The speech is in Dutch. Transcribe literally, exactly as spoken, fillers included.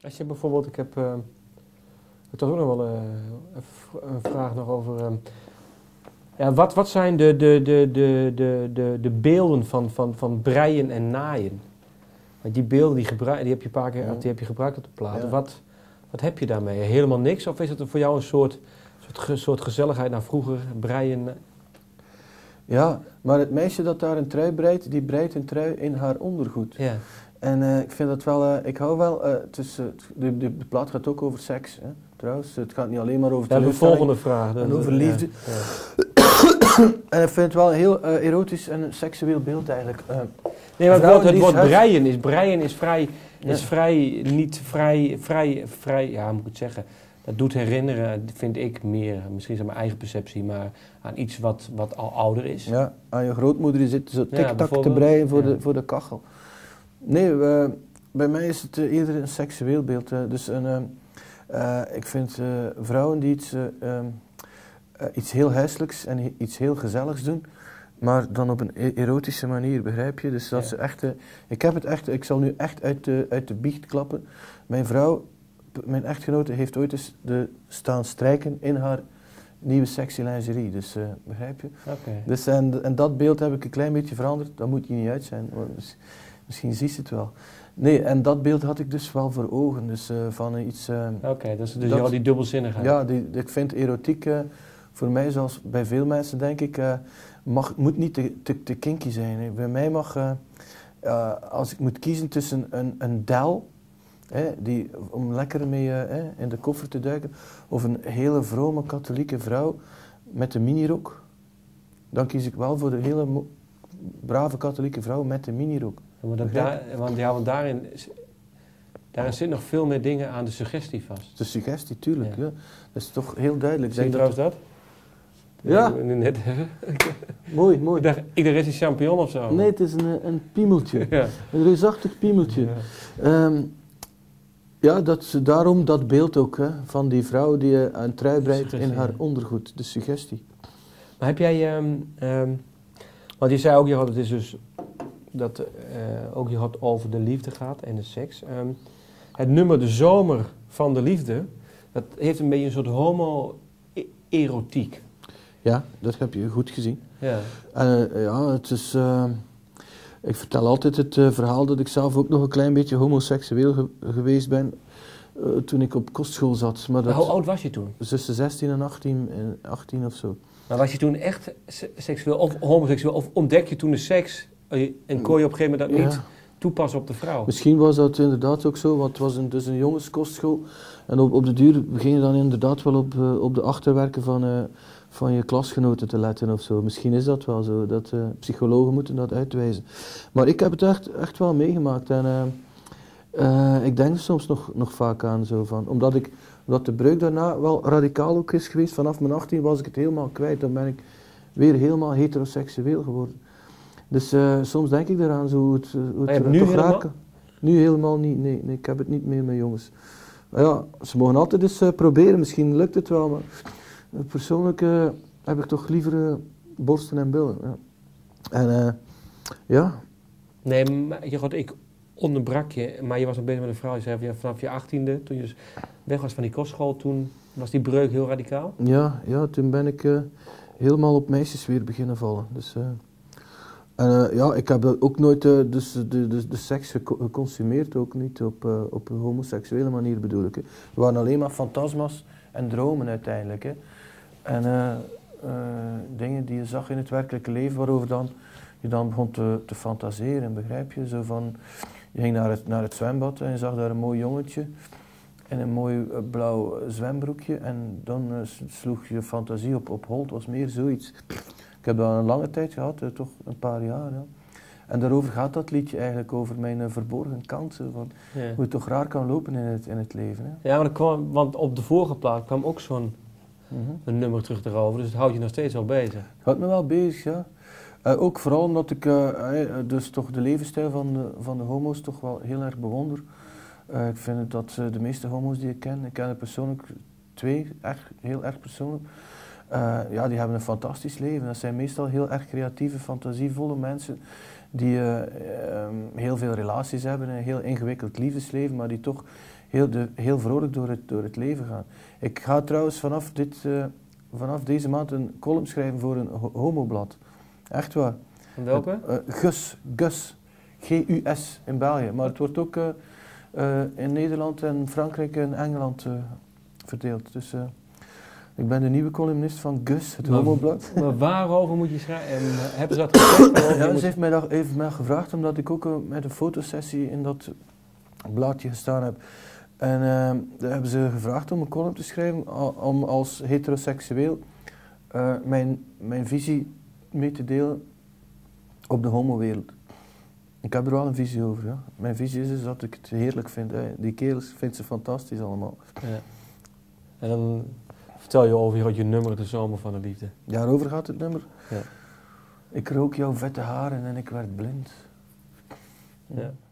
Als je bijvoorbeeld, ik heb uh, toch ook nog wel uh, een vraag nog over. Uh, ja, wat, wat zijn de, de, de, de, de, de, de beelden van, van, van breien en naaien? Want die beelden die, gebruik, die, heb je een paar keer, die heb je gebruikt op de plaat. Ja. Wat, wat heb je daarmee? Helemaal niks? Of is het voor jou een soort, soort, soort gezelligheid naar vroeger, breien? Ja, maar het meisje dat daar een trui breidt, die breidt een trui in haar ondergoed. Ja. En uh, ik vind dat wel, uh, ik hou wel, uh, dus, uh, de, de, de plaat gaat ook over seks, hè, trouwens. Het gaat niet alleen maar over de ja, volgende vraag. En over liefde. Ja, ja. En ik vind het wel een heel uh, erotisch en seksueel beeld eigenlijk. Uh, nee, maar het woord, het woord breien is, breien is vrij, ja. is vrij, niet vrij, vrij, vrij, ja, moet ik het zeggen. Dat doet herinneren, vind ik meer, misschien is het mijn eigen perceptie, maar aan iets wat, wat al ouder is. Ja, aan je grootmoeder die zit zo tik-tak ja, te breien voor, ja. de, voor de kachel. Nee, uh, bij mij is het uh, eerder een seksueel beeld. Uh, dus een, uh, uh, ik vind uh, vrouwen die iets, uh, um, uh, iets heel huiselijks en iets heel gezelligs doen, maar dan op een erotische manier, begrijp je? Dus dat ja. ze echt, uh, ik heb het echt, ik zal nu echt uit de, uit de biecht klappen. Mijn vrouw, mijn echtgenote, heeft ooit eens de staan strijken in haar nieuwe sexy lingerie, dus uh, begrijp je? Okay. Dus, en, en dat beeld heb ik een klein beetje veranderd, dat moet je niet uit zijn. Misschien zie je het wel. Nee, en dat beeld had ik dus wel voor ogen, dus uh, van iets... Uh, Oké, okay, dus, dus dat, die dubbelzinnigheid. Ja, die, ik vind erotiek uh, voor mij, zoals bij veel mensen denk ik, uh, mag, moet niet te, te, te kinky zijn. Hè. Bij mij mag, uh, uh, als ik moet kiezen tussen een, een del, hè, die, om lekker mee uh, hè, in de koffer te duiken, of een hele vrome katholieke vrouw met een minirok, dan kies ik wel voor de hele brave katholieke vrouw met een minirok. Maar dat daar, want, ja, want daarin, daarin zit nog veel meer dingen aan de suggestie vast. De suggestie, tuurlijk. Ja. Ja. Dat is toch heel duidelijk. Zie je trouwens dat? Ja. Nu net mooi, mooi. Ik dacht, ik dacht, is een champignon of zo? Nee, het is een, een piemeltje. Ja. Een reusachtig piemeltje. Ja, um, ja dat, daarom dat beeld ook, hè, van die vrouw die uh, een trui breidt in haar ondergoed. De suggestie. Maar heb jij... Um, um, want je zei ook, je had het is dus... dat uh, ook je had over de liefde gaat en de seks. Um, het nummer De Zomer van de Liefde, dat heeft een beetje een soort homo-erotiek. Ja, dat heb je goed gezien. Ja, uh, ja het is... Uh, ik vertel altijd het uh, verhaal dat ik zelf ook nog een klein beetje homoseksueel ge geweest ben uh, toen ik op kostschool zat. Maar dat, hoe oud was je toen? Tussen zestien en achttien of zo. Maar was je toen echt seksueel of homoseksueel? Of ontdek je toen de seks en kon je op een gegeven moment dat niet ja. toepassen op de vrouw? Misschien was dat inderdaad ook zo, want het was een, dus een jongenskostschool. En op, op de duur begin je dan inderdaad wel op, uh, op de achterwerken van, uh, van je klasgenoten te letten of zo. Misschien is dat wel zo, dat uh, psychologen moeten dat uitwijzen. Maar ik heb het echt, echt wel meegemaakt en uh, uh, ik denk er soms nog, nog vaak aan zo van, omdat ik... Omdat de breuk daarna wel radicaal ook is geweest. Vanaf mijn achttien was ik het helemaal kwijt. Dan ben ik weer helemaal heteroseksueel geworden. Dus uh, soms denk ik eraan zo hoe het, hoe het nu toch helemaal? raken. Nu helemaal niet. Nee, nee, ik heb het niet meer met jongens. Maar ja, ze mogen altijd eens uh, proberen. Misschien lukt het wel. Maar uh, persoonlijk uh, heb ik toch liever uh, borsten en billen. Ja. En uh, ja. Nee, maar je, God, ik onderbrak je. Maar je was nog bezig met een vrouw. Je zei vanaf je achttiende, toen je dus weg was van die kostschool, toen was die breuk heel radicaal? Ja, ja toen ben ik uh, helemaal op meisjes weer beginnen vallen. Dus, uh, en uh, ja, ik heb ook nooit uh, dus, de, de, de seks geko geconsumeerd, ook niet op, uh, op een homoseksuele manier bedoel ik. Hè. Het waren alleen maar fantasma's en dromen uiteindelijk. Hè. En uh, uh, dingen die je zag in het werkelijke leven, waarover dan, je dan begon te, te fantaseren, begrijp je? Zo van, je ging naar het, naar het zwembad en je zag daar een mooi jongetje in een mooi uh, blauw zwembroekje en dan uh, sloeg je fantasie op, op hol. Het was meer zoiets. Ik heb dat een lange tijd gehad, uh, toch een paar jaar. Ja. En daarover gaat dat liedje eigenlijk, over mijn uh, verborgen kansen. Van ja. Hoe het toch raar kan lopen in het, in het leven. Hè. Ja, maar kwam, want op de vorige plaat kwam ook zo'n mm-hmm. een nummer terug erover, dus het houdt je nog steeds wel bezig. Het houdt me wel bezig, ja. Uh, ook vooral omdat ik uh, uh, dus toch de levensstijl van de, van de homo's toch wel heel erg bewonder. Uh, ik vind dat uh, de meeste homo's die ik ken, ik ken er persoonlijk twee, echt, heel erg persoonlijk, uh, ja, die hebben een fantastisch leven. Dat zijn meestal heel erg creatieve, fantasievolle mensen die uh, um, heel veel relaties hebben, een heel ingewikkeld liefdesleven, maar die toch heel, de, heel vrolijk door het, door het leven gaan. Ik ga trouwens vanaf, dit, uh, vanaf deze maand een column schrijven voor een ho homoblad. Echt waar. En welke? Uh, Gus, Gus, G U S in België, maar het wordt ook uh, uh, in Nederland en Frankrijk en Engeland uh, verdeeld. Dus uh, ik ben de nieuwe columnist van Gus, het maar, homoblad. Maar waarover moet je schrijven? En uh, hebben ze dat gezegd? Ja, moet... ze heeft mij dat even mij gevraagd, omdat ik ook uh, met een fotosessie in dat blaadje gestaan heb. En uh, daar hebben ze gevraagd om een column te schrijven, om als heteroseksueel uh, mijn, mijn visie mee te delen op de homowereld. Ik heb er wel een visie over, ja. Mijn visie is dus dat ik het heerlijk vind. Hè. Die kerels vindt ze fantastisch allemaal. Ja. En dan vertel je over je, je nummer, de zomer van de liefde. Ja, daarover gaat het nummer. Ja. Ik rook jouw vette haren en ik werd blind. Ja.